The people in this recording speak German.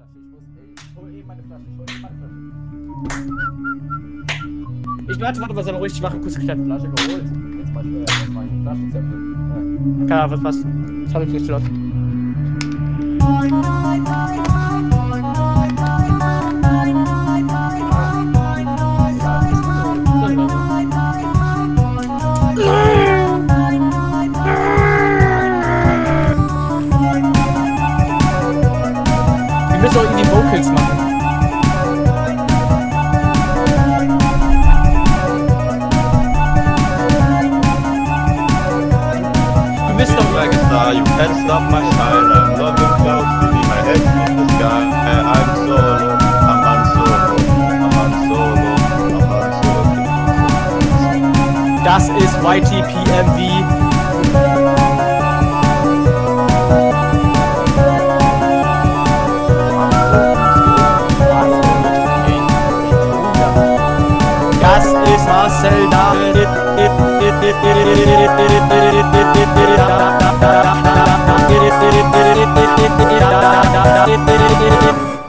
Ich warte, sei mal ruhig, ich mache kurz geklärt. Flasche geholt. Jetzt mach ich Flaschenzäpfel. Ja, was passt? Das habe ich nicht so laut. Wir müssen auch irgendwie Vocals machen. You can't stop my shine. I'm loving clouds, baby. My head's in the sky. I'm solo. I'm on solo. I'm on solo. I'm on solo. Das ist YTPMV. Das ist Marcel da.